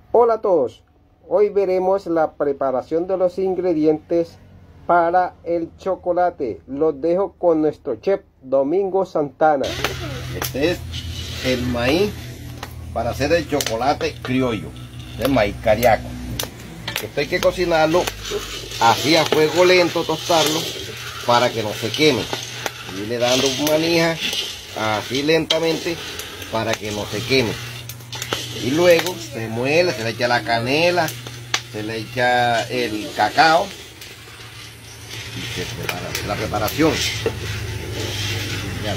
Hola a todos, hoy veremos la preparación de los ingredientes para el chocolate. Los dejo con nuestro chef Domingo Santana. Este es el maíz para hacer el chocolate criollo, el maíz cariaco. Esto hay que cocinarlo así a fuego lento, tostarlo para que no se queme. Y le dando manija así lentamente para que no se queme. Y luego se muele, se le echa la canela, se le echa el cacao y se prepara la preparación. Ya.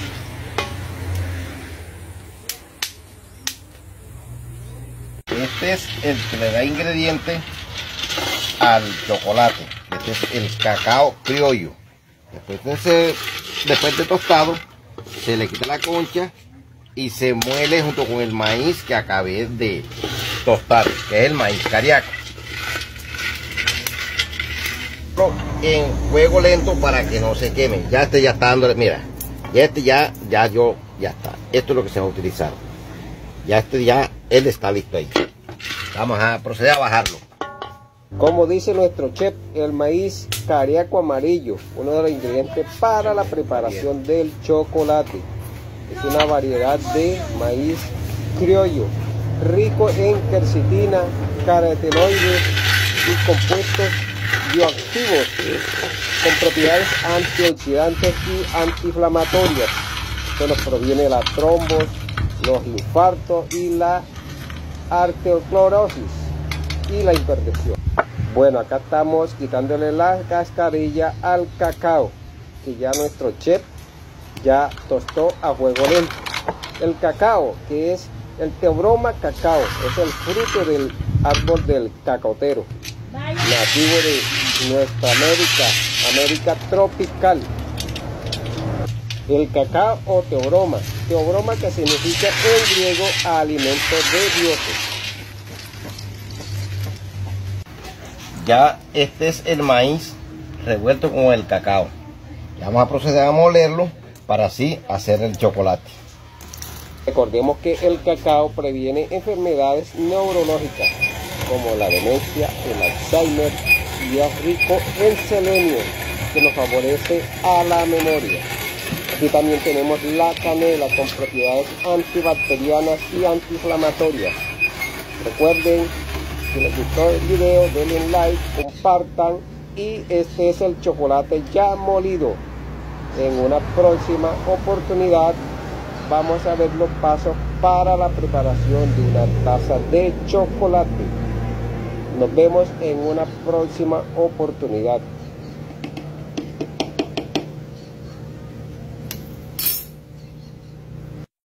Este es el que le da ingrediente al chocolate. Este es el cacao criollo. Después de tostado, se le quita la concha y se muele junto con el maíz que acabé de tostar, que es el maíz cariaco. En fuego lento para que no se queme. Ya este ya está dándole, mira, ya este ya está. Esto es lo que se va a utilizar. Ya él está listo ahí. Vamos a proceder a bajarlo. Como dice nuestro chef, el maíz cariaco amarillo, uno de los ingredientes para la preparación del chocolate. Es una variedad de maíz criollo, rico en quercetina, carotenoides y compuestos bioactivos con propiedades antioxidantes y antiinflamatorias. Esto nos proviene de la trombos, los infartos y la arteriosclerosis y la hipertensión. Bueno, acá estamos quitándole la cascarilla al cacao que ya nuestro chef ya tostó a fuego lento. El cacao, que es el Theobroma cacao, es el fruto del árbol del cacotero, nativo de nuestra América tropical. El cacao o Theobroma que significa en griego alimento de dioses. Ya este es el maíz revuelto con el cacao. Ya vamos a proceder a molerlo para así hacer el chocolate. Recordemos que el cacao previene enfermedades neurológicas como la demencia, el Alzheimer, y es rico en selenio que nos favorece a la memoria. Aquí también tenemos la canela con propiedades antibacterianas y antiinflamatorias. Recuerden, si les gustó el video, denle like, compartan, y este es el chocolate ya molido. En una próxima oportunidad vamos a ver los pasos para la preparación de una taza de chocolate. Nos vemos en una próxima oportunidad.